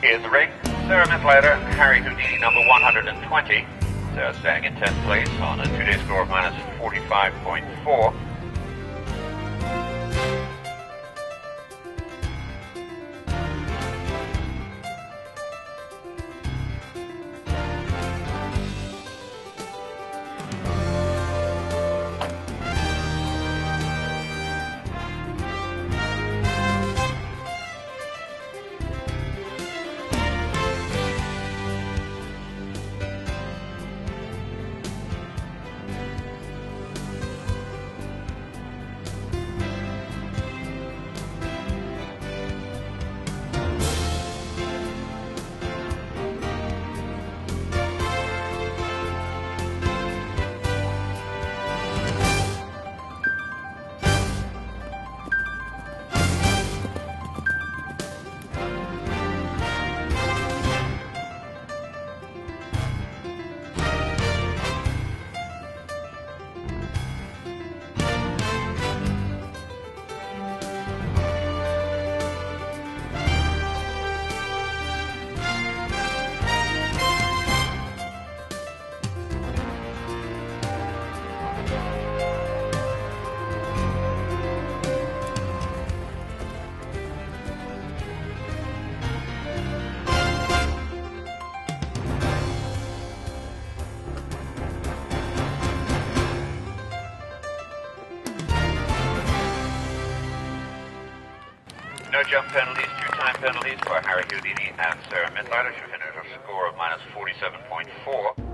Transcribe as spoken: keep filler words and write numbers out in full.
In the ring, Sarah Mithlater, Harry Houdini, number one hundred twenty. Sarah staying in tenth place on a two-day score of minus forty-five point four. No jump penalties, two time penalties for Harry Houdini and Sarah Mithlater. She finished a score of minus forty-seven point four.